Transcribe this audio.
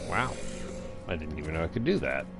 Wow. I didn't even know I could do that.